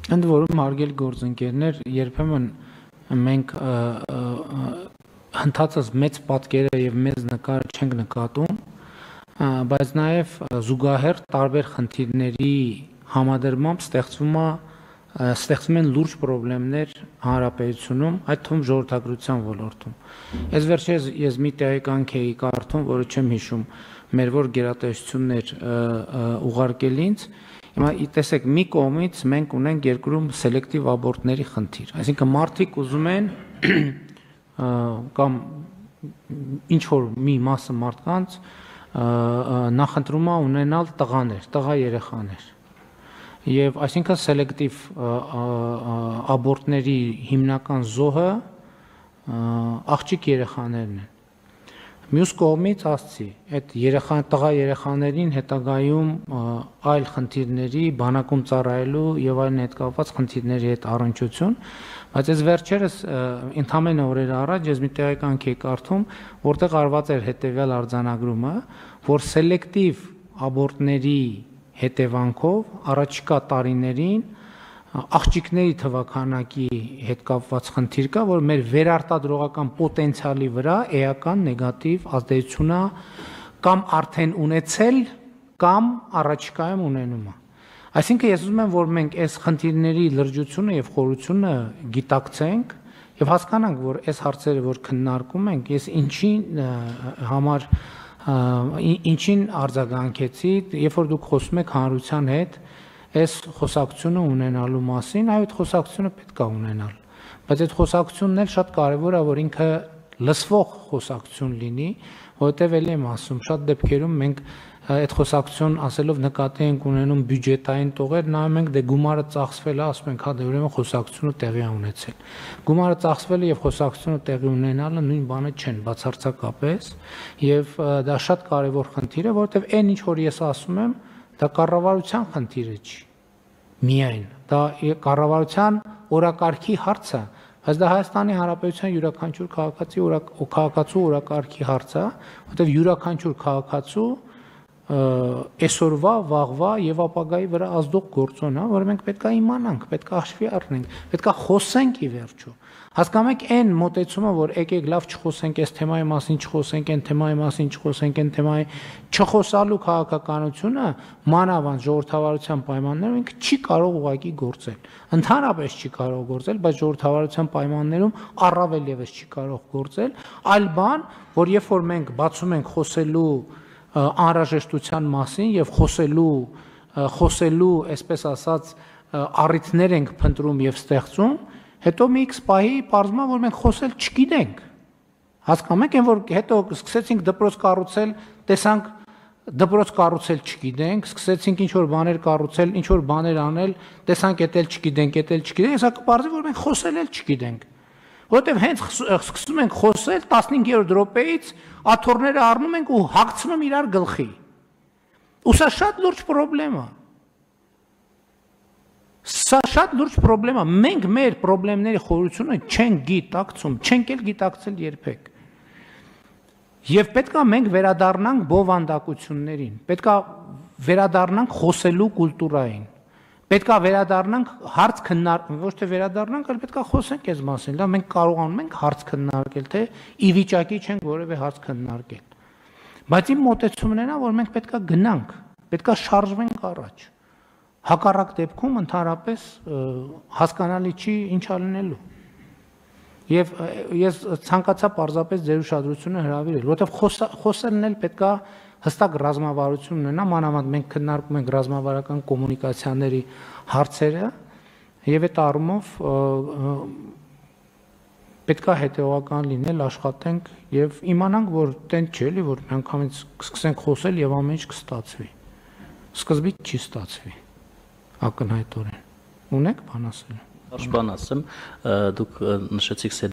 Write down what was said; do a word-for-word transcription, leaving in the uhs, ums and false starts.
Ընդ որում հարգելի գործընկերներ, երբեմն մենք հնդածած մեծ պատկերը եւ մեծ նկարը չենք նկատում, բայց նաեւ զուգահեռ տարբեր խնդիրների համադրմամբ ստեղծվում է ստեղծում են լուրջ խնդիրներ հանրապետությունում, այդ թվում ժողովրդագրության ոլորտում։ Ես վերջերս ես մի տեղեկանք էի կարդում, որը չեմ հիշում, մեր որ գերատեսչություններ ուղարկել ինձ, հիմա տեսեք, մի կողմից մենք ունենք երկրում սելեկտիվ աբորտների խնդիր, այսինքն մարդիկ ուզում են կամ ինչ որ մի մասը մարդկանց նախընտրում է ունենալ տղաներ, տղա երեխաներ։ Եվ այսինքն սելեկտիվ աբորտների հիմնական զոհը աղջիկ երեխաներն են։ Մյուս կողմից ասցի, այդ երեխա տղա երեխաներին հետագայում այլ խնդիրների, բանակում ծառայելու եւ այլն հետ կապված խնդիրների հետ առնչություն, բայց այս վերջերս ընդամենը օրեր առաջ ես մի տեղեկանք էի կարդում, որտեղ արված էր հետեւյալ արձանագրումը, որ սելեկտիվ աբորտների հետևանքով առաջիկա տարիներին աղջիկների թվականակի հետ կապված խնդիր կա, որ մեր վերարտադրողական պոտենցիալի վրա էական նեգատիվ ազդեցություն է կամ արդեն ունեցել կամ առաջիկայում ունենում է։ Այսինքն ես ուզում եմ, որ մենք այս խնդիրների լրջությունը եւ խորությունը գիտակցենք եւ հասկանանք, որ այս հարցերը, որ քննարկում ենք, ես ինչին համար ինչին արձագանքեցի, երբ որ դուք խոսում եք հանրության հետ այս խոսակցությունը ունենալու մասին, այդ խոսակցությունը պետք է ունենալ, բայց այդ խոսակցությունն էլ շատ կարևոր է, որ ինքը լսվող խոսակցություն լինի, որովհետև էլ եմ ասում, շատ դեպքերում մենք այդ խոսակցություն ասելով նկատի ենք ունենում բյուջետային տողեր, նայում ենք դե գումարը ծախսվել է, ասում ենք հա դե ուրեմն խոսակցությունը տեղի է ունեցել։ Գումարը ծախսվել է եւ խոսակցությունը տեղի ունենալը նույն բանը չեն բացարձակապես, եւ դա շատ կարևոր խնդիր է, որովհետև այն ինչ որ ես ասում եմ, դա կառավարության խնդիրը չի։ Միայն դա կառավարության օրակարգի հարց է, բայց դա Հայաստանի Հանրապետության յուրաքանչյուր քաղաքացի քաղաքացու օրակարգի հարց է, որովհետև յուրաքանչյուր քաղաքացու այսօրվա, վաղվա եւ ապագայի վրա ազդող գործոն է, որը մենք պետք է իմանանք, պետք է հաշվի առնենք, պետք է խոսենք ի վերջո։ Հասկանում եք այն մոտեցումը, որ եկեք լավ չխոսենք այս թեմայի մասին, չխոսենք այն թեմայի մասին, չխոսենք այն թեմայի, չխոսալու քաղաքականությունը մանավանդ ժողովրդավարության պայմաններում ինքը չի կարող ուղղակի գործել։ Ընդհանրապես չի կարող գործել, բայց ժողովրդավարության պայմաններում առավել եւս չի կարող գործել, այլ բան, որ երբ որ մենք բացում ենք խոսելու անհրաժեշտության մասին եւ խոսելու խոսելու, այսպես ասած, առիթներ ենք փնտրում եւ ստեղծում, հետո մի քիչ պահի պարզվում է, որ մենք խոսել չգիտենք։ Հասկանում եք, այն որ հետո սկսեցինք դպրոց կառուցել, տեսանք դպրոց կառուցել չգիտենք, սկսեցինք ինչ որ բաներ կառուցել, ինչ որ բաներ անել, տեսանք էտել չգիտենք, էտել չգիտենք, հեսա կպարզվի, որ մենք խոսել էլ չգիտենք։ Որտեւ հենց սկսում ենք խոսել տասնհինգերորդ րոպեից աթոռները առնում ենք ու հագցնում իրար գլխի։ Ու սա շատ լուրջ խնդրեմ է։ Սա շատ լուրջ խնդրեմ է։ Մենք մեր խնդիրների խորությունը չենք գիտակցում, չենք էլ գիտակցել երբեք։ Եվ պետք է մենք վերադառնանք բովանդակություններին, պետք է վերադառնանք խոսելու կուլտուրային։ Պետք է վերադառնանք հարց քննարկել, ոչ թե վերադառնանք, այլ պետք է խոսենք այս մասին, դա մենք կարողանում ենք հարց քննարկել, թե ի վիճակի չենք որևէ հարց քննարկել։ Բայց իմ մոտեցումն է, որ մենք պետք է գնանք, պետք է շարժվենք առաջ։ Հակառակ դեպքում ընդհանրապես հասկանալի չի ինչ ալնելու։ Եվ ես ցանկացա պարզապես ձեր ուշադրությունը հրավիրել, որովհետև խոսելն էլ պետք է հստակ ռազմավարություն ունենա, մանավանդ մենք քննարկում ենք ռազմավարական կոմունիկացիաների հարցերը եւ այդ առումով պետք է հետեւական լինել, աշխատենք եւ իմանանք, որ տեն չէ, էլի որ միանգամից սկսենք խոսել եւ ամեն ինչ կստացվի։ Սկզբից չի ստացվի։ Ակնհայտորեն։ Ունեք բան ասել։ Կարճ բան ասեմ, դուք նշեցիք